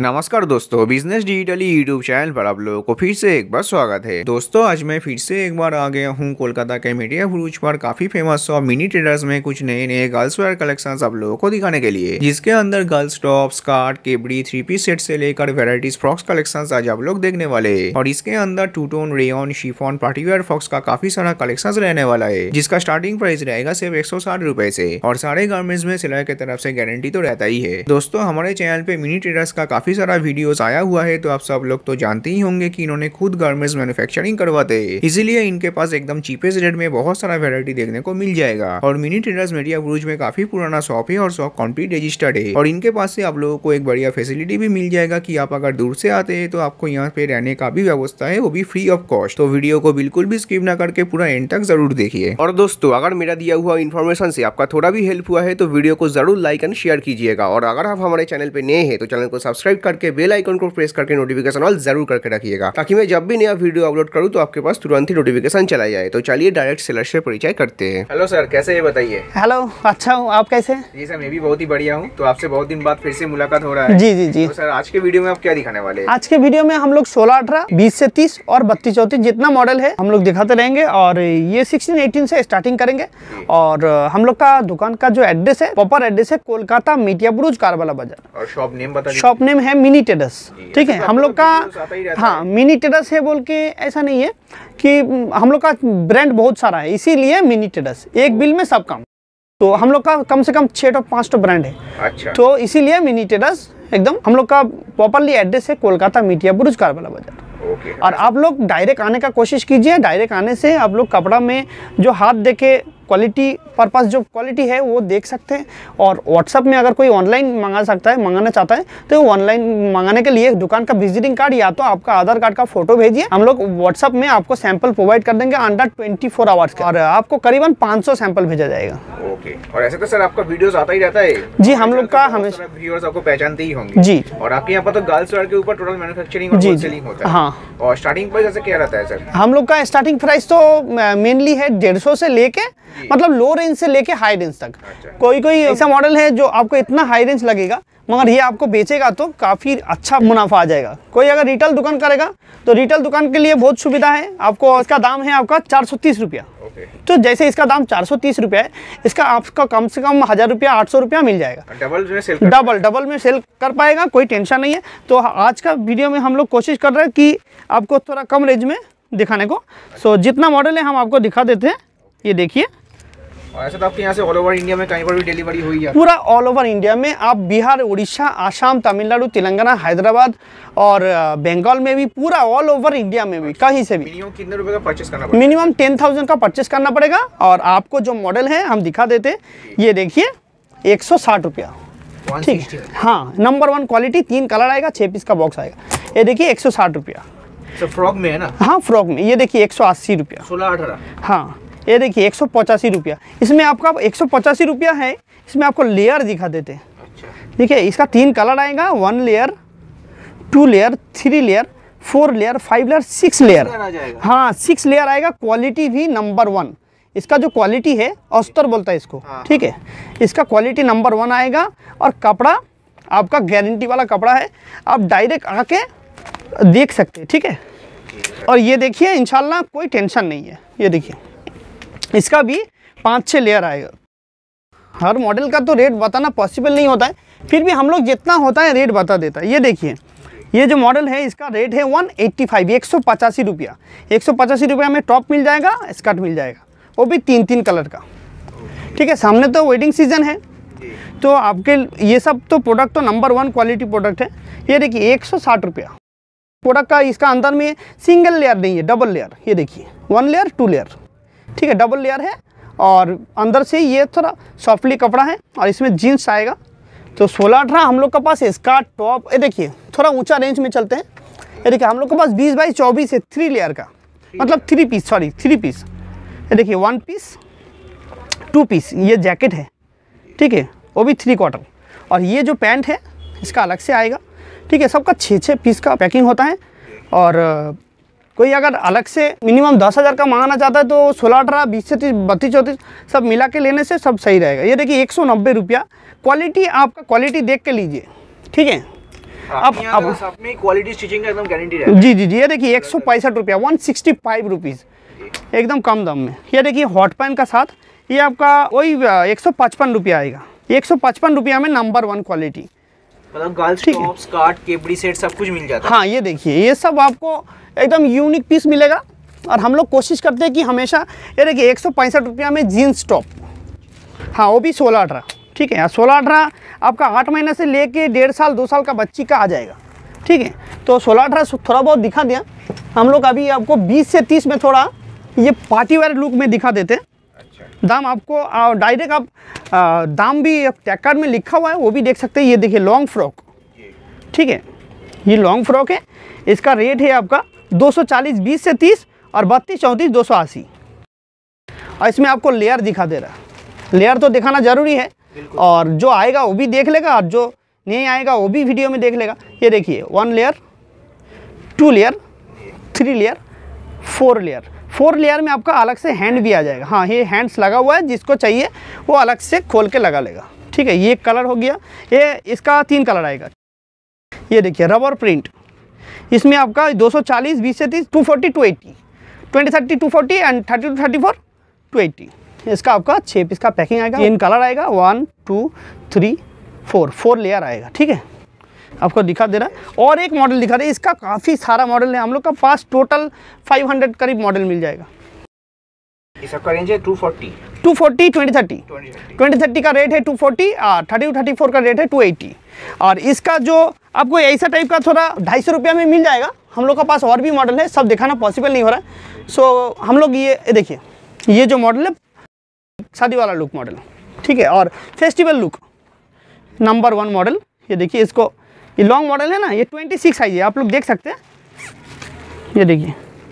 नमस्कार दोस्तों, business digitally YouTube channel पर आप लोगों को फिर से एक बार स्वागत है। दोस्तों आज मैं फिर से एक बार आ गया हूँ कोलकाता के मीडिया ब्रूच पर काफी फेमस शॉप मिनी ट्रेडर्स में कुछ नए नए गर्ल्स वेयर कलेक्शंस आप लोगों को दिखाने के लिए, जिसके अंदर girls top, skirt, capri, 3 piece set से लेकर वेराइटीज फ्रॉक्स कलेक्शंस आज आप लोग देखने वाले हैं। और इसके अंदर two tone, rayon, chiffon, party wear frocks का काफी सारा कलेक्शन रहने वाला है, जिसका स्टार्टिंग प्राइस रहेगा सिर्फ 160 रुपए से। और सारे गारमेंट्स में सिलाई की तरफ से गारंटी तो रहता ही है। दोस्तों हमारे चैनल पे मिनी ट्रेडर्स का काफी सारा वीडियोस आया हुआ है, तो आप सब लोग तो जानते ही होंगे कि इन्होंने खुद गारमेंट्स मैन्युफैक्चरिंग करवाते हैं, इसीलिए इनके पास एकदम चीपेस्ट रेट में बहुत सारा वैरायटी देखने को मिल जाएगा। और मिनी ट्रेडर्स मीडिया ब्रूच में काफी पुराना शॉप है और शॉप कंप्लीट रजिस्टर्ड है। और इनके पास से आप लोगों को एक बढ़िया फैसिलिटी भी मिल जाएगा कि आप अगर दूर से आते हैं तो आपको यहाँ पे रहने का भी व्यवस्था है, वो भी फ्री ऑफ कॉस्ट। तो वीडियो को बिल्कुल भी स्किप ना करके पूरा एंड तक जरूर देखिए। और दोस्तों अगर मेरा दिया हुआ इन्फॉर्मेशन से आपका थोड़ा भी हेल्प हुआ है तो वीडियो को जरूर लाइक एंड शेयर कीजिएगा। और अगर आप हमारे चैनल पे नए हैं तो चैनल को सब्सक्राइब करके बेल आइकन को प्रेस करके नोटिफिकेशन ऑल जरूर करके रखिएगा, ताकि मैं जब भी नया वीडियो अपलोड करूं तो आपके पास तुरंत ही नोटिफिकेशन चला जाए। तो चलिए डायरेक्ट सेलर से परिचय करते हैं। हेलो सर, कैसे है बताइए। हेलो, अच्छा हूँ, आप कैसे हैं? जी सर, मैं भी बहुत ही बढ़िया हूँ। तो आपसे बहुत दिन बाद फिर से मुलाकात हो रहा है। जी जी जी। तो सर आज के वीडियो में आप क्या दिखाने वाले हैं? आज के वीडियो में हम लोग 16, 18, 20 से 30 और 32, 34 जितना मॉडल है हम लोग दिखाते रहेंगे। और ये 16, 18 से स्टार्टिंग करेंगे। और हम लोग का दुकान का जो एड्रेस है, प्रॉपर एड्रेस है कोलकाता मीडिया ब्रूच कारवाला बाजार। और शॉप नेम बता दीजिए। शॉप नेम है मिनी ट्रेडर्स। ठीक है, हम लोग का हाँ मिनी ट्रेडर्स है बोल के ऐसा नहीं है कि हम लोग का ब्रांड बहुत सारा है, इसीलिए मिनी ट्रेडर्स, एक बिल में सब काम। तो हम लोग का कम से कम 6 to 5 ब्रांड है। अच्छा। तो इसीलिए मिनी ट्रेडर्स एकदम हम लोग का प्रॉपरली एड्रेस है कोलकाता मीडिया ब्रूच कारवाला बाजार। और आप लोग डायरेक्ट आने का कोशिश कीजिए। डायरेक्ट आने से आप लोग कपड़ा में जो हाथ देके क्वालिटी पर्पस जो क्वालिटी है वो देख सकते हैं। और व्हाट्सअप में अगर कोई ऑनलाइन मंगाना चाहता है तो ऑनलाइन मंगाने के लिए दुकान का विजिटिंग कार्ड या तो आपका आधार कार्ड का फोटो भेजिए, हम लोग व्हाट्सअप में आपको सैंपल प्रोवाइड कर देंगे अंडर 24 आवर्स के। और आपको करीबन 500 सैंपल भेजा जाएगा। ओके। और ऐसे तो सर आपका वीडियोस आता ही रहता है जी, हम लोग का हमेशा व्यूअर्स आपको पहचानते ही होंगे जी। और आपके यहाँ पर तो गर्ल्स वेयर के ऊपर टोटल मैन्युफैक्चरिंग और होलसेलिंग होता है। हाँ। और स्टार्टिंग प्राइस ऐसे क्या रहता है सर? हम लोग का स्टार्टिंग प्राइस तो मेनली है 150 से लेके, मतलब लो रेंज से लेके हाई रेंज तक। अच्छा। कोई ऐसा मॉडल है जो आपको इतना हाई रेंज लगेगा, मगर ये आपको बेचेगा तो काफ़ी अच्छा मुनाफा आ जाएगा। कोई अगर रिटेल दुकान करेगा तो रिटेल दुकान के लिए बहुत सुविधा है। आपको इसका दाम है आपका 430 रुपया। तो जैसे इसका दाम 430 रुपया है, इसका आपका कम से कम 1000 रुपया, 800 रुपया मिल जाएगा। डबल में सेल कर पाएगा, कोई टेंशन नहीं है। तो आज का वीडियो में हम लोग कोशिश कर रहे हैं कि आपको थोड़ा कम रेंज में दिखाने को। सो जितना मॉडल है हम आपको दिखा देते हैं। ये देखिए। ऐसे तो आपके यहाँ से ऑल ओवर इंडिया में कहीं पर भी डिलीवरी हुई है? पूरा ऑल ओवर इंडिया में। आप बिहार, उड़ीसा, आसाम, तमिलनाडु, तेलंगाना, हैदराबाद और बंगाल में भी, पूरा ऑल ओवर इंडिया में भी कहीं से भी। मिनिमम कितने रुपए का परचेस करना पड़ेगा? मिनिमम 10,000 का परचेस करना पड़ेगा। और आपको जो मॉडल है हम दिखा देते हैं। ये देखिए 160 रुपया। ठीक है, हाँ नंबर 1 क्वालिटी, 3 कलर आएगा, 6 पीस का बॉक्स आएगा। ये देखिए 160 रुपया। फ्रॉक में है ना? हाँ फ्रॉक में। ये देखिए 180 रुपया। 16, 18। हाँ ये देखिए 185 रुपया। इसमें आपका 185 रुपया है। इसमें आपको लेयर दिखा देते हैं। अच्छा। देखिए इसका 3 कलर आएगा, 1 layer, 2 layer, 3 layer, 4 layer, 5 layer, 6 layer. हाँ 6 लेयर आएगा। क्वालिटी भी नंबर 1। इसका जो क्वालिटी है अस्तर बोलता है इसको। ठीक है, इसका क्वालिटी नंबर 1 आएगा। और कपड़ा आपका गारंटी वाला कपड़ा है, आप डायरेक्ट आके देख सकते हैं। ठीक है। और ये देखिए इंशाल्लाह कोई टेंशन नहीं है। ये देखिए इसका भी 5-6 लेयर आएगा। हर मॉडल का तो रेट बताना पॉसिबल नहीं होता है, फिर भी हम लोग जितना होता है रेट बता देता है। ये देखिए ये जो मॉडल है इसका रेट है 185, 185 रुपया। 185 रुपया में टॉप मिल जाएगा, स्कर्ट मिल जाएगा, वो भी 3 कलर का। ठीक है, सामने तो वेडिंग सीजन है तो आपके ये सब तो प्रोडक्ट तो नंबर 1 क्वालिटी प्रोडक्ट है। ये देखिए 160 रुपया प्रोडक्ट का। इसका अंदर में सिंगल लेयर नहीं है, डबल लेयर। ये देखिए 1 लेयर, 2 लेयर। ठीक है, डबल लेयर है। और अंदर से ये थोड़ा सॉफ्टली कपड़ा है और इसमें जीन्स आएगा। तो 16, 18 हम लोग के पास स्कर्ट, टॉप। ये देखिए थोड़ा ऊंचा रेंज में चलते हैं। ये देखिए हम लोग के पास 20 बाई 24 है, 3 लेयर का, मतलब 3 पीस। ये देखिए 1 पीस, 2 पीस। ये जैकेट है, ठीक है, वो भी 3 क्वार्टर। और ये जो पैंट है इसका अलग से आएगा। ठीक है, सबका 6-6 पीस का पैकिंग होता है। और कोई अगर अलग से मिनिमम 10,000 का मंगाना चाहता है तो 16, 18, 20 से 30, 32, 34 सब मिला के लेने से सब सही रहेगा। ये देखिए 190 रुपया। क्वालिटी आपका क्वालिटी देख के लीजिए। ठीक है, अब सब में क्वालिटी स्टिचिंग का एकदम गारंटी रहता है। जी जी जी, ये देखिए 165 रुपया, 165 रुपीज़, एकदम कम दाम में। ये देखिए हॉट पैन का साथ ये आपका वही 155 रुपया आएगा। 155 रुपया में नंबर 1 क्वालिटी, मतलब girls top, skirt, capri set सब कुछ मिल जाता है। हाँ ये देखिए ये सब आपको एकदम यूनिक पीस मिलेगा। और हम लोग कोशिश करते हैं कि हमेशा, ये देखिए 165 रुपया में जीन्स टॉप, हाँ वो भी 16-18, ठीक है। 16-18 आपका 8 महीने से लेके 1.5 साल 2 साल का बच्ची का आ जाएगा, ठीक है। तो 16-18 थोड़ा बहुत दिखा दिया हम लोग। अभी आपको 20 से 30 में थोड़ा ये पार्टी वेयर लुक में दिखा देते हैं। दाम आपको डायरेक्ट आप दाम भी टैग कार्ड में लिखा हुआ है, वो भी देख सकते हैं। ये देखिए लॉन्ग फ्रॉक, ठीक है, ये लॉन्ग फ्रॉक है। इसका रेट है आपका 240, 20 से 30 और 32, 34, 280। और इसमें आपको लेयर दिखा दे रहा है। लेयर तो दिखाना ज़रूरी है, और जो आएगा वो भी देख लेगा, और जो नहीं आएगा वो भी वीडियो में देख लेगा। ये देखिए 1 layer, 2 layer, 3 layer, 4 layer. 4 layer में आपका अलग से हैंड भी आ जाएगा। हाँ ये हैंड्स लगा हुआ है, जिसको चाहिए वो अलग से खोल के लगा लेगा, ठीक है। ये कलर हो गया, ये इसका 3 कलर आएगा। ये देखिए रबर प्रिंट, इसमें आपका 240, 20 से 30, 240, 280, 20, 30, 240 एंड 30 to 34, 280। इसका आपका 6 पीस का पैकिंग आएगा। 3 कलर आएगा, 1, 2, 3, 4 लेयर आएगा, ठीक है। आपको दिखा दे रहा है। और एक मॉडल दिखा रहे हैं, इसका काफ़ी सारा मॉडल है हम लोग का पास, टोटल 500 करीब मॉडल मिल जाएगा। ये सबका रेंज है 240, 2030, 2030 का रेट है 240 और 30 to 34 का रेट है 280। और इसका जो आपको ऐसा टाइप का थोड़ा 250 रुपया में मिल जाएगा। हम लोग का पास और भी मॉडल है, सब दिखाना पॉसिबल नहीं हो रहा है। सो हम लोग ये देखिए, ये जो मॉडल है शादी वाला लुक मॉडल, ठीक है, और फेस्टिवल लुक नंबर 1 मॉडल। ये देखिए इसको, ये लॉन्ग मॉडल है ना, ये 26 साइज है, आप लोग देख सकते हैं। ये देखिए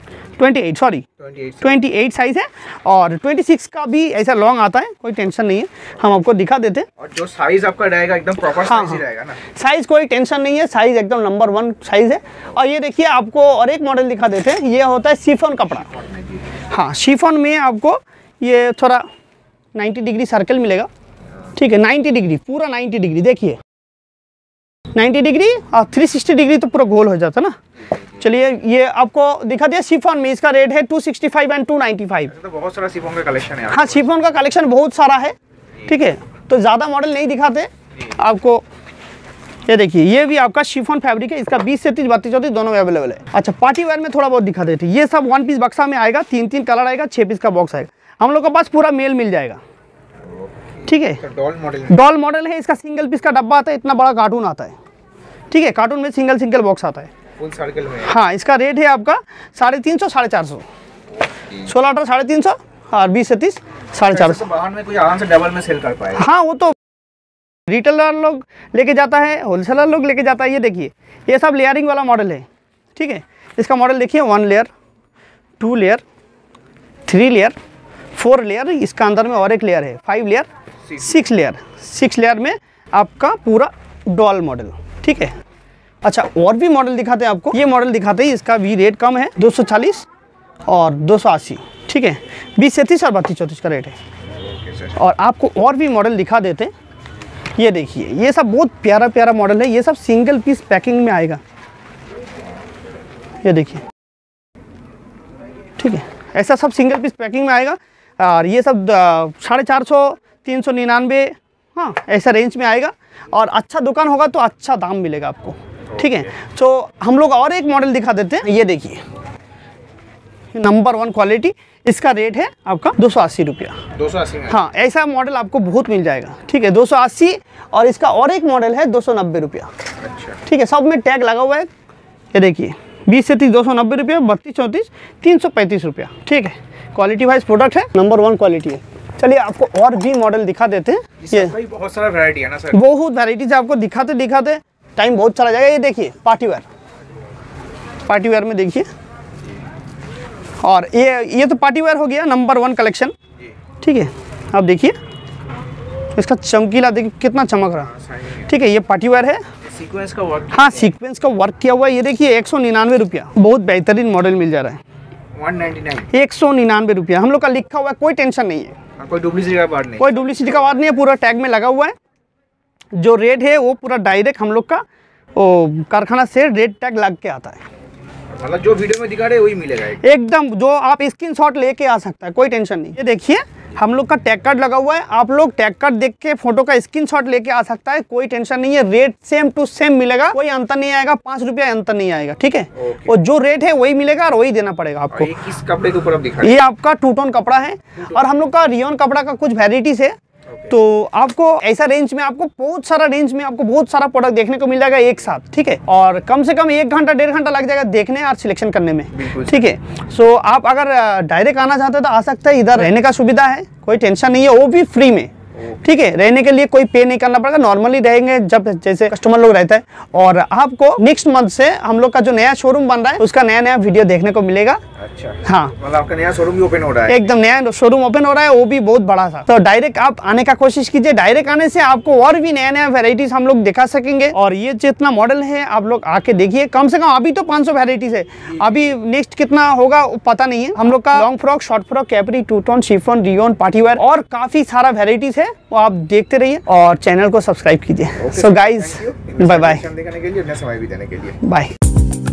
28 साइज है, और 26 का भी ऐसा लॉन्ग आता है, कोई टेंशन नहीं है, हम आपको दिखा देते हैं। और जो साइज आपका रहेगा एकदम प्रॉपर साइज ही रहेगा ना, साइज कोई टेंशन नहीं है, साइज एकदम नंबर 1 साइज है। और ये देखिए आपको और एक मॉडल दिखा देते हैं, ये होता है शिफॉन कपड़ा। हाँ शिफॉन में आपको ये थोड़ा 90 डिग्री सर्कल मिलेगा, ठीक है, 90 डिग्री, पूरा 90 डिग्री, देखिए 90 डिग्री और 360 डिग्री तो पूरा गोल हो जाता ना। चलिए ये आपको दिखा दिया शिफॉन में, इसका रेट है 265 एंड 295। तो बहुत सारा शिफॉन का कलेक्शन है। हाँ शिफॉन का कलेक्शन बहुत सारा है, ठीक है, तो ज़्यादा मॉडल नहीं दिखाते आपको। ये देखिए ये भी आपका शिफॉन फैब्रिक है, इसका 20 से 30, 32, 34 दोनों में अवेलेबल है। अच्छा पार्टी वेयर में थोड़ा बहुत दिखा देते हैं। ये सब 1 पीस बक्सा में आएगा, 3 कलर आएगा, 6 पीस का बॉक्स आएगा। हम लोग के पास पूरा मेल मिल जाएगा, ठीक है। डॉल मॉडल है, इसका सिंगल पीस का डब्बा आता है, इतना बड़ा कार्टून आता है, ठीक है। कार्टून में सिंगल बॉक्स आता है, फुल सर्कल में। हाँ इसका रेट है आपका 350, 450, 16-18 350 और 20 से 30 450। बाहर में कोई आराम से डबल में सेल कर पाएगा। हाँ वो तो रिटेलर लोग लेके जाता है, होलसेलर लोग लेके जाता है। ये देखिए ये सब लेयरिंग वाला मॉडल है, ठीक है। इसका मॉडल देखिए 1 लेयर, 2 लेयर, 3 लेयर, 4 लेयर, इसका अंदर में और एक लेयर है 5 लेयर, 6 लेयर। 6 लेयर में आपका पूरा डॉल मॉडल, ठीक है। अच्छा और भी मॉडल दिखाते हैं आपको, ये मॉडल दिखाते हैं, इसका भी रेट कम है, 240 और 280, ठीक है। 20 से 30 और 32, 34 का रेट है। और आपको और भी मॉडल दिखा देते हैं। ये देखिए ये सब बहुत प्यारा मॉडल है, ये सब सिंगल पीस पैकिंग में आएगा। ये देखिए, ठीक है, ऐसा सब सिंगल पीस पैकिंग में आएगा। और ये सब 450, 399, हाँ ऐसा रेंज में आएगा। और अच्छा दुकान होगा तो अच्छा दाम मिलेगा आपको, ठीक है। तो हम लोग और एक मॉडल दिखा देते हैं। ये देखिए नंबर 1 क्वालिटी, इसका रेट है आपका 280 रुपया। 280 में? हाँ ऐसा मॉडल आपको बहुत मिल जाएगा, ठीक है, 280। और इसका और एक मॉडल है 290 रुपया, ठीक है, सब में टैग लगा हुआ है। ये देखिए 20 से 30 290 रुपया, 32, 34 335 रुपया, ठीक है। क्वालिटी वाइज प्रोडक्ट है, नंबर 1 क्वालिटी है। चलिए आपको और भी मॉडल दिखा देते हैं। ये बहुत सारा वैरायटी है ना सर, बहुत वैराइटीज आपको दिखाते टाइम बहुत चला जाएगा। ये देखिए पार्टी वेयर में देखिए, और ये तो पार्टी वेयर हो गया नंबर 1 कलेक्शन, ठीक है। आप देखिए इसका चमकीला, देखिए कितना चमक रहा, ठीक है। ये पार्टी वेयर है, सीक्वेंस का वर्क, हाँ सीक्वेंस का वर्क किया हुआ है। ये देखिए 199 रुपया, बहुत बेहतरीन मॉडल मिल जा रहा है। 199 रुपया हम लोग का लिखा हुआ है, कोई टेंशन नहीं है, कोई डुप्लीसिटी का बात नहीं, कोई डुप्लीसिटी का बात नहीं है, पूरा टैग में लगा हुआ है। जो रेट है वो पूरा डायरेक्ट हम लोग का वो कारखाना से रेट टैग लग के आता है। मतलब जो वीडियो में दिखा रहे वही मिलेगा एकदम, जो आप स्क्रीनशॉट लेके आ सकता है, कोई टेंशन नहीं। ये देखिए हम लोग का टैग कार्ड लगा हुआ है, आप लोग टैग कार्ड देख के फोटो का स्क्रीनशॉट लेके आ सकता है, कोई टेंशन नहीं है। रेट सेम टू सेम मिलेगा, कोई अंतर नहीं आएगा, 5 रुपया अंतर नहीं आएगा, ठीक है। और जो रेट है वही मिलेगा और वही देना पड़ेगा आपको। ये किस कपड़े के ऊपर आप दिखा रहे हैं? ये आपका 2 टोन कपड़ा है और हम लोग का रियोन कपड़ा का कुछ वेराइटीज है। तो आपको ऐसा रेंज में, आपको बहुत सारा रेंज में आपको बहुत सारा प्रोडक्ट देखने को मिल जाएगा एक साथ, ठीक है। और कम से कम 1 घंटा 1.5 घंटा लग जाएगा देखने और सिलेक्शन करने में, ठीक है। सो आप अगर डायरेक्ट आना चाहते हो तो आ सकते हैं, इधर रहने का सुविधा है, कोई टेंशन नहीं है, वो भी फ्री में, ठीक है। रहने के लिए कोई पे नहीं करना पड़ेगा, नॉर्मली रहेंगे जब जैसे कस्टमर लोग रहता है। और आपको नेक्स्ट मंथ से हम लोग का जो नया शोरूम बन रहा है उसका नया नया वीडियो देखने को मिलेगा। अच्छा, हाँ, मतलब आपका नया शोरूम भी ओपन हो रहा है? एकदम नया शोरूम ओपन हो रहा है, वो भी बहुत बड़ा सा। तो डायरेक्ट आप आने का कोशिश कीजिए, डायरेक्ट आने से आपको और भी नया नया वेराइटीज हम लोग दिखा सकेंगे। और ये जितना मॉडल है आप लोग आके देखिए, कम से कम अभी तो 500 वेराइटीज है, अभी नेक्स्ट कितना होगा पता नहीं है। हम लोग का long frock, short frock, capri, 2 tone, chiffon, rayon, party wear और काफी सारा वेराइटीज है, वो आप देखते रहिए और चैनल को सब्सक्राइब कीजिए। सो गाइज, बाय बाय, देखने के लिए, अपना समय भी देने के लिए बाय।